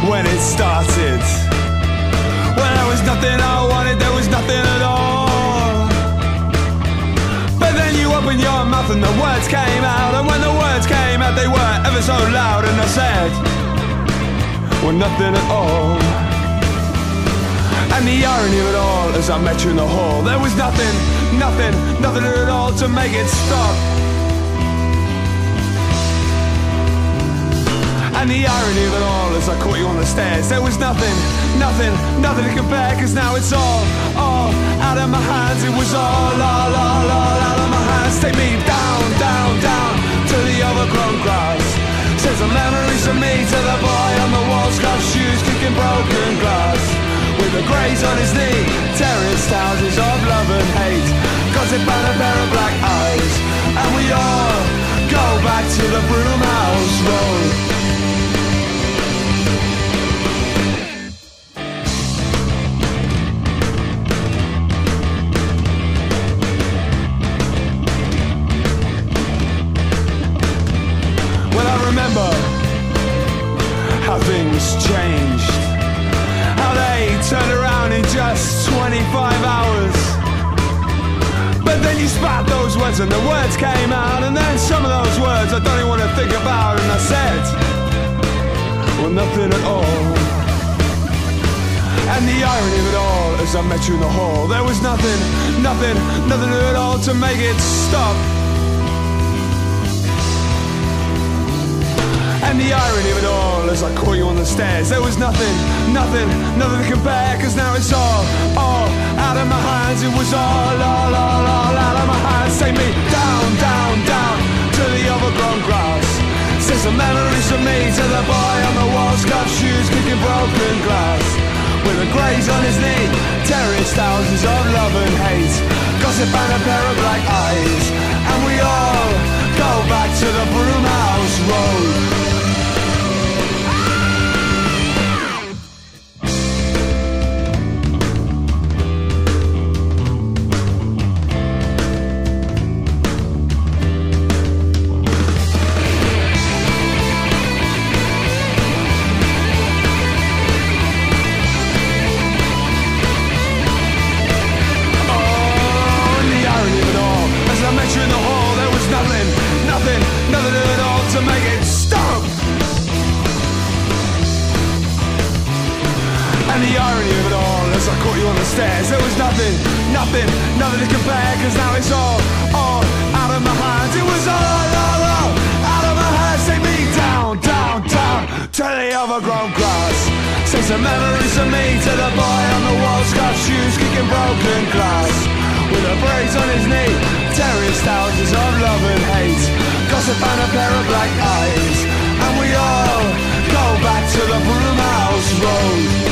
when it started. Well, there was nothing I wanted, there was nothing at all. But then you opened your mouth and the words came out, and when the words came out they were ever so loud, and I said, well, nothing at all. And the irony of it all, as I met you in the hall, there was nothing at all to make it stop. And the irony of it all, as I caught you on the stairs, there was nothing to compare, cause now it's all out of my hands. It was all out of my hands. Take me down to the overgrown grass. Says the memories of me to the boy on the wall, scuffed shoes, kicking broken glass. With a graze on his knee, terraced houses of love and hate, gossip and a pair of black eyes. And we all go back to the Broomhouse Road. Remember how things changed, how they turned around in just 25 hours. But then you spat those words and the words came out, and then some of those words I don't even want to think about, and I said, well, nothing at all. And the irony of it all, as I met you in the hall, there was nothing at all to make it stop. And the irony of it all, as I caught you on the stairs, there was nothing to compare, cause now it's all out of my hands. It was all out of my hands. Take me down to the overgrown grass. Says the memories of me to the boy on the wall, scuffed shoes, kicking broken glass. With a graze on his knee, terraced houses of love and hate, gossip and a pair of black eyes. And we all go back to the Broomhouse Road. Nothing at all to make it stop. And the irony of it all, as I caught you on the stairs, there was nothing to compare, cause now it's all out of my hands. It was all out of my hands. Take me down to the overgrown grass. Say some memories of me to the boy on the wall, scuffed shoes, kicking broken glass. With a brace on his knee, terraced houses of love and hate, gossip and a pair of black eyes. And we all go back to the Broomhouse Road.